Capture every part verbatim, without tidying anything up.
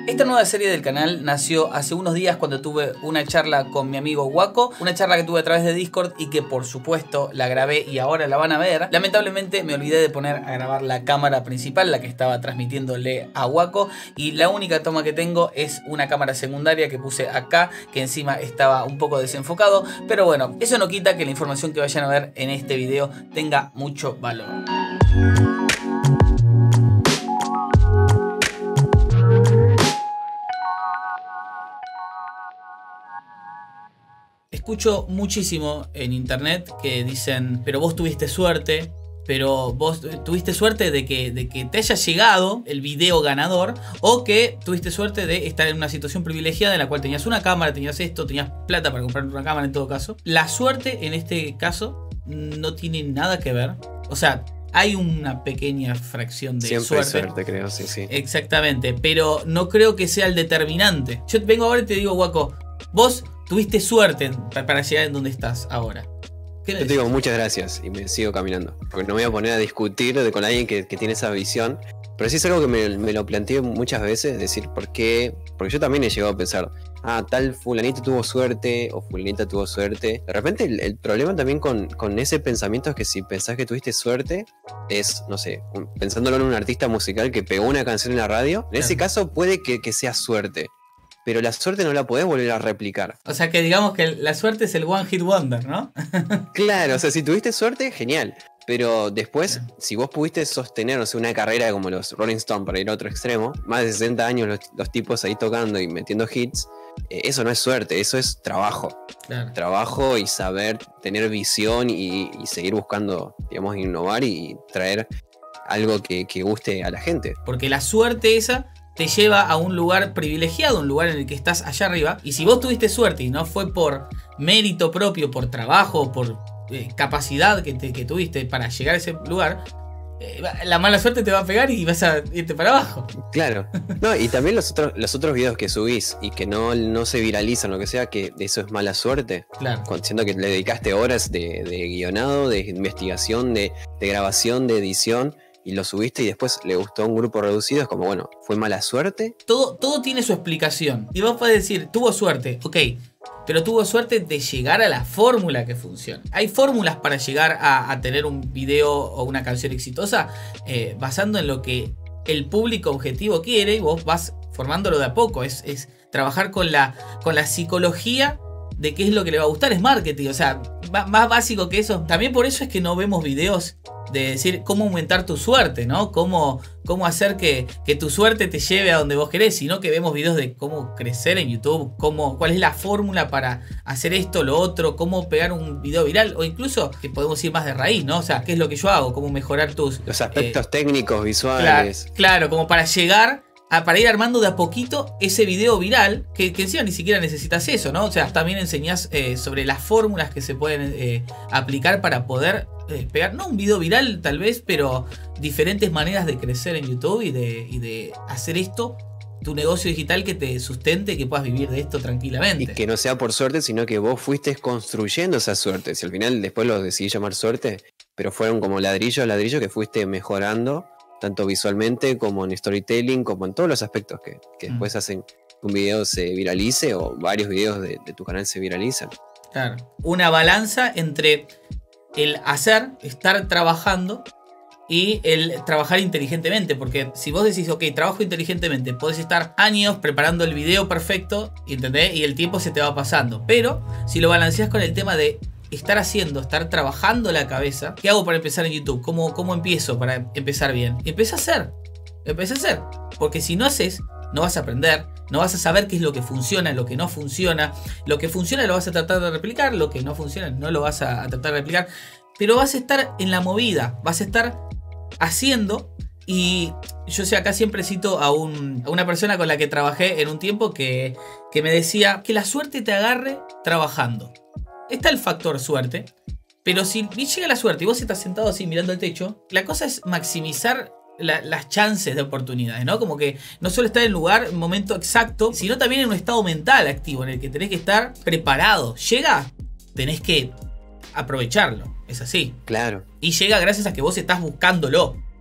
Esta nueva serie del canal nació hace unos días cuando tuve una charla con mi amigo Waco, una charla que tuve a través de Discord y que por supuesto la grabé y ahora la van a ver. Lamentablemente me olvidé de poner a grabar la cámara principal, la que estaba transmitiéndole a Waco, y la única toma que tengo es una cámara secundaria que puse acá, que encima estaba un poco desenfocado, pero bueno, eso no quita que la información que vayan a ver en este video tenga mucho valor. Escucho muchísimo en internet que dicen, pero vos tuviste suerte, pero vos tuviste suerte de que, de que te haya llegado el video ganador, o que tuviste suerte de estar en una situación privilegiada en la cual tenías una cámara, tenías esto, tenías plata para comprar una cámara en todo caso. La suerte en este caso no tiene nada que ver. O sea, hay una pequeña fracción de Siempre suerte. Siempre suerte, creo, sí, sí. Exactamente, pero no creo que sea el determinante. Yo vengo ahora y te digo, Waco, vos tuviste suerte para llegar en donde estás ahora. ¿Qué Yo te digo muchas gracias y me sigo caminando. Porque no me voy a poner a discutir de, con alguien que, que tiene esa visión. Pero sí es algo que me, me lo planteé muchas veces. Decir, ¿por qué? Porque yo también he llegado a pensar, ah, tal fulanito tuvo suerte o fulanita tuvo suerte. De repente el, el problema también con, con ese pensamiento es que si pensás que tuviste suerte, es, no sé, un, pensándolo en un artista musical que pegó una canción en la radio. En claro. ese caso puede que, que sea suerte. Pero la suerte no la podés volver a replicar. O sea que digamos que la suerte es el one hit wonder, ¿no? Claro, o sea, si tuviste suerte, genial. Pero después, yeah. si vos pudiste sostener, no sé, una carrera como los Rolling Stones, para ir a otro extremo, más de sesenta años los, los tipos ahí tocando y metiendo hits, eh, eso no es suerte, eso es trabajo. Claro. Trabajo y saber tener visión y, y seguir buscando, digamos, innovar y traer algo que, que guste a la gente. Porque la suerte esa te lleva a un lugar privilegiado, un lugar en el que estás allá arriba. Y si vos tuviste suerte y no fue por mérito propio, por trabajo, por eh, capacidad que, te, que tuviste para llegar a ese lugar, eh, la mala suerte te va a pegar y vas a irte para abajo. Claro. No, y también los otros, los otros videos que subís y que no, no se viralizan, lo que sea, que eso es mala suerte. Claro. Siendo que le dedicaste horas de, de guionado, de investigación, de, de grabación, de edición, y lo subiste y después le gustó a un grupo reducido, es como, bueno, ¿fue mala suerte? Todo, todo tiene su explicación. Y vos podés decir, tuvo suerte, ok, pero tuvo suerte de llegar a la fórmula que funciona. Hay fórmulas para llegar a, a tener un video o una canción exitosa eh, basando en lo que el público objetivo quiere, y vos vas formándolo de a poco. Es, es trabajar con la, con la psicología de qué es lo que le va a gustar, es marketing. O sea, más básico que eso. También por eso es que no vemos videos de decir cómo aumentar tu suerte, ¿no? Cómo, cómo hacer que, que tu suerte te lleve a donde vos querés, sino que vemos videos de cómo crecer en YouTube, cómo, cuál es la fórmula para hacer esto, lo otro, cómo pegar un video viral, o incluso que podemos ir más de raíz, ¿no? O sea, ¿qué es lo que yo hago? Cómo mejorar tus... Los aspectos eh, técnicos, visuales. Claro, claro, como para llegar... A, para ir armando de a poquito ese video viral, que, que encima ni siquiera necesitas eso, ¿no? O sea, también enseñás eh, sobre las fórmulas que se pueden eh, aplicar para poder eh, pegar, no un video viral tal vez, pero diferentes maneras de crecer en YouTube y de, y de hacer esto tu negocio digital que te sustente y que puedas vivir de esto tranquilamente. Y que no sea por suerte, sino que vos fuiste construyendo esa suerte. Si al final después lo decidí llamar suerte, pero fueron como ladrillo a ladrillo que fuiste mejorando, tanto visualmente como en storytelling, como en todos los aspectos que, que después mm. hacen que un video se viralice o varios videos de, de tu canal se viralizan. Claro. Una balanza entre el hacer, estar trabajando y el trabajar inteligentemente. Porque si vos decís, ok, trabajo inteligentemente, podés estar años preparando el video perfecto, ¿entendés? Y el tiempo se te va pasando. Pero si lo balanceás con el tema de estar haciendo, estar trabajando la cabeza, ¿qué hago para empezar en YouTube? ¿Cómo, cómo empiezo para empezar bien? Empieza a hacer, empieza a hacer, porque si no haces, no vas a aprender, no vas a saber qué es lo que funciona, lo que no funciona. Lo que funciona lo vas a tratar de replicar, lo que no funciona no lo vas a, a tratar de replicar, pero vas a estar en la movida, vas a estar haciendo. Y yo sé, acá siempre cito a, un, a una persona con la que trabajé en un tiempo que, que me decía que la suerte te agarre trabajando. Está el factor suerte, pero si llega la suerte y vos estás sentado así mirando el techo, la cosa es maximizar la, las chances de oportunidades, ¿no? Como que no solo estar en el lugar, en momento exacto, sino también en un estado mental activo en el que tenés que estar preparado. Llega, tenés que aprovecharlo, es así. Claro. Y llega gracias a que vos estás buscándolo.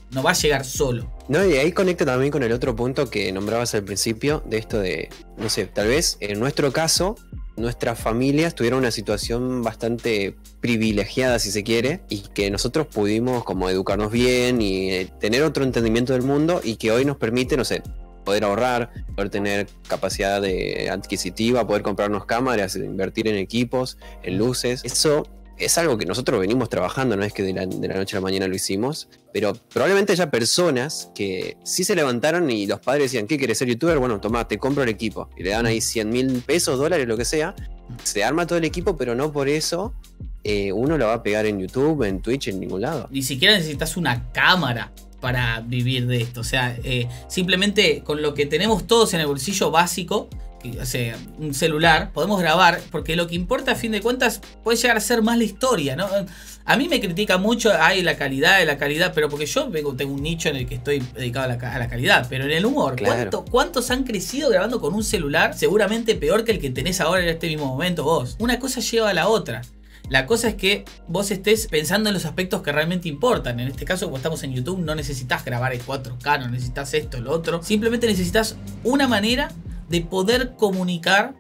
no va a llegar solo. No, y ahí conecta también con el otro punto que nombrabas al principio, de esto de, no sé, tal vez en nuestro caso, nuestras familias tuvieron una situación bastante privilegiada, si se quiere, y que nosotros pudimos como educarnos bien y eh, tener otro entendimiento del mundo, y que hoy nos permite, no sé, poder ahorrar, poder tener capacidad de adquisitiva, poder comprarnos cámaras, invertir en equipos, en luces. Eso es algo que nosotros venimos trabajando, no es que de la, de la noche a la mañana lo hicimos, pero probablemente haya personas que sí se levantaron y los padres decían, ¿qué querés ser youtuber? Bueno, tomá, te compro el equipo. Y le dan ahí cien mil pesos, dólares, lo que sea. Se arma todo el equipo, pero no por eso eh, uno lo va a pegar en YouTube, en Twitch, en ningún lado. Ni siquiera necesitas una cámara para vivir de esto. O sea, eh, simplemente con lo que tenemos todos en el bolsillo básico, o sea, un celular, podemos grabar, porque lo que importa a fin de cuentas puede llegar a ser más la historia, ¿no? A mí me critica mucho, ay, la calidad, la calidad, pero porque yo tengo un nicho en el que estoy dedicado a la, a la calidad, pero en el humor, Claro. ¿cuánto, ¿cuántos han crecido grabando con un celular? Seguramente peor que el que tenés ahora en este mismo momento vos. Una cosa lleva a la otra. La cosa es que vos estés pensando en los aspectos que realmente importan. En este caso, como estamos en YouTube, no necesitas grabar en cuatro K, no necesitas esto, lo otro. Simplemente necesitas una manera de poder comunicar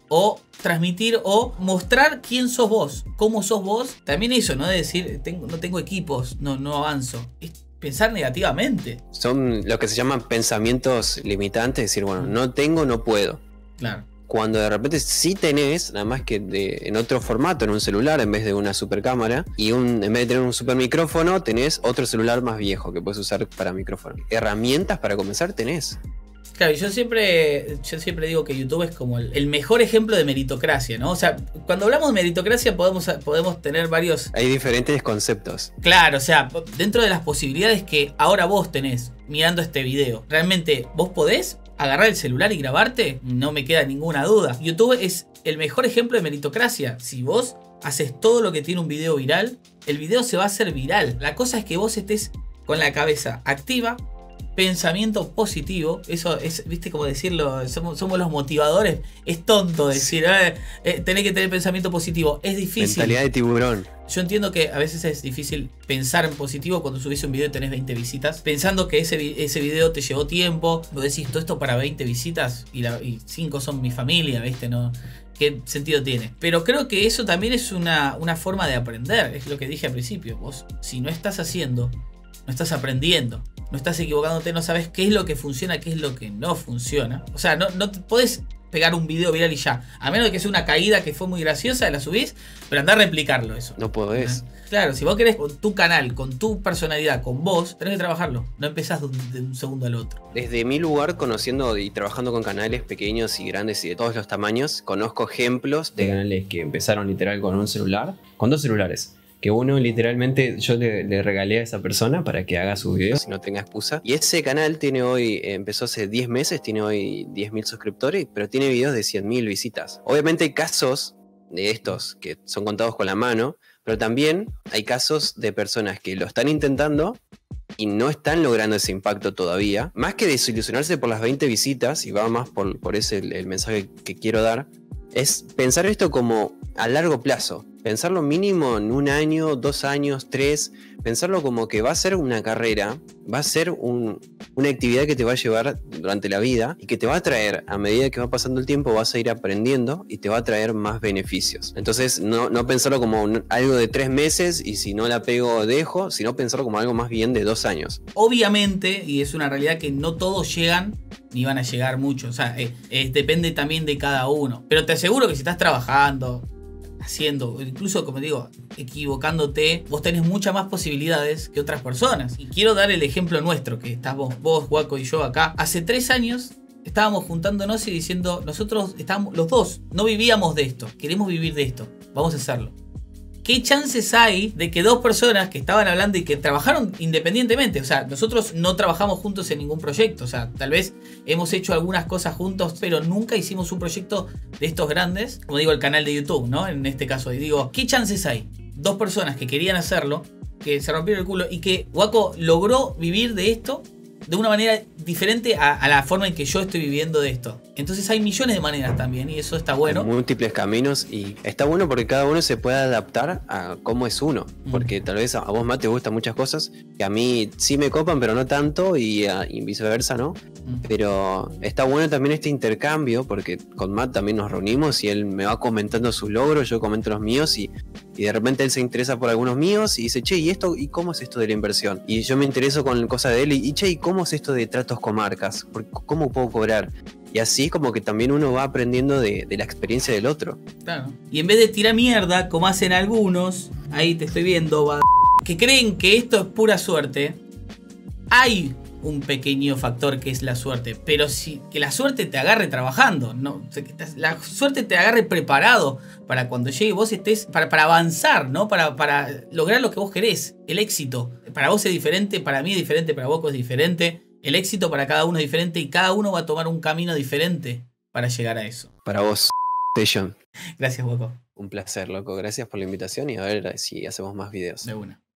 o transmitir o mostrar quién sos vos, cómo sos vos. También eso, ¿no? De decir, tengo, no tengo equipos, no, no avanzo. Es pensar negativamente. Son lo que se llaman pensamientos limitantes, decir, bueno, no tengo, no puedo. Claro. Cuando de repente sí tenés, nada más que de, en otro formato, en un celular en vez de una super cámara, y un, en vez de tener un super micrófono, tenés otro celular más viejo que puedes usar para micrófono. Herramientas para comenzar tenés. Claro, yo siempre, yo siempre digo que YouTube es como el, el mejor ejemplo de meritocracia, ¿no? O sea, cuando hablamos de meritocracia podemos, podemos tener varios... Hay diferentes conceptos. Claro, o sea, dentro de las posibilidades que ahora vos tenés mirando este video, ¿realmente vos podés agarrar el celular y grabarte? No me queda ninguna duda. YouTube es el mejor ejemplo de meritocracia. Si vos haces todo lo que tiene un video viral, el video se va a hacer viral. La cosa es que vos estés con la cabeza activa, pensamiento positivo. Eso es, viste, como decirlo, somos, somos los motivadores. Es tonto decir, eh, eh, tenés que tener pensamiento positivo. Es difícil. Mentalidad de tiburón. Yo entiendo que a veces es difícil pensar en positivo cuando subís un video y tenés veinte visitas, pensando que ese, ese video te llevó tiempo. Vos decís, todo esto para veinte visitas y, la, y cinco son mi familia, ¿viste? ¿No? ¿Qué sentido tiene? Pero creo que eso también es una, una forma de aprender. Es lo que dije al principio. Vos, si no estás haciendo, no estás aprendiendo, no estás equivocándote, no sabes qué es lo que funciona, qué es lo que no funciona. O sea, no, no te podés pegar un video viral y ya. A menos de que sea una caída que fue muy graciosa, la subís, pero andá a replicarlo eso. No podés. Claro, si vos querés con tu canal, con tu personalidad, con vos, tenés que trabajarlo. No empezás de un, de un segundo al otro. Desde mi lugar, conociendo y trabajando con canales pequeños y grandes y de todos los tamaños, conozco ejemplos de canales que empezaron literal con un celular, con dos celulares. Que uno literalmente yo le, le regalé a esa persona para que haga sus videos y no tenga excusa. Y ese canal tiene hoy, empezó hace diez meses, tiene hoy diez mil suscriptores, pero tiene videos de cien mil visitas. Obviamente hay casos de estos que son contados con la mano, pero también hay casos de personas que lo están intentando y no están logrando ese impacto todavía. Más que desilusionarse por las veinte visitas, y va más por, por ese el, el mensaje que quiero dar, es pensar esto como a largo plazo. Pensarlo mínimo en un año, dos años, tres. Pensarlo como que va a ser una carrera, va a ser un, una actividad que te va a llevar durante la vida y que te va a traer, a medida que va pasando el tiempo, vas a ir aprendiendo y te va a traer más beneficios. Entonces, no, no pensarlo como un, algo de tres meses y si no la pego dejo, sino pensarlo como algo más bien de dos años. Obviamente, y es una realidad que no todos llegan ni van a llegar mucho. O sea, eh, eh, depende también de cada uno. Pero te aseguro que si estás trabajando, haciendo, incluso como digo, equivocándote, vos tenés muchas más posibilidades que otras personas. Y quiero dar el ejemplo nuestro, que estás vos, vos, Waco y yo acá. Hace tres años estábamos juntándonos y diciendo, nosotros estábamos, los dos, no vivíamos de esto, queremos vivir de esto, vamos a hacerlo. ¿Qué chances hay de que dos personas que estaban hablando y que trabajaron independientemente? O sea, nosotros no trabajamos juntos en ningún proyecto. O sea, tal vez hemos hecho algunas cosas juntos, pero nunca hicimos un proyecto de estos grandes. Como digo, el canal de YouTube, ¿no? En este caso, y digo, ¿qué chances hay? Dos personas que querían hacerlo, que se rompieron el culo y que Waco logró vivir de esto de una manera diferente a, a la forma en que yo estoy viviendo de esto. Entonces hay millones de maneras también y eso está bueno. Múltiples caminos y está bueno porque cada uno se puede adaptar a cómo es uno. Porque mm. tal vez a vos, Matt, te gustan muchas cosas que a mí sí me copan, pero no tanto y, y viceversa, ¿no? Mm. Pero está bueno también este intercambio porque con Matt también nos reunimos y él me va comentando sus logros, yo comento los míos y, y de repente él se interesa por algunos míos y dice, che, ¿y esto? ¿Y cómo es esto de la inversión? Y yo me intereso con cosas de él y, y che, ¿y cómo es esto de tratos con marcas? ¿Cómo puedo cobrar? Y así como que también uno va aprendiendo de, de la experiencia del otro. Claro. Y en vez de tirar mierda, como hacen algunos, ahí te estoy viendo, va, que creen que esto es pura suerte, hay un pequeño factor que es la suerte, pero si que la suerte te agarre trabajando, no, la suerte te agarre preparado para cuando llegue vos estés, para, para avanzar, ¿no? Para, para lograr lo que vos querés, el éxito. Para vos es diferente, para mí es diferente, para vos es diferente. El éxito para cada uno es diferente y cada uno va a tomar un camino diferente para llegar a eso. Para vos, Station. Gracias, Boco. Un placer, loco. Gracias por la invitación y a ver si hacemos más videos. De una.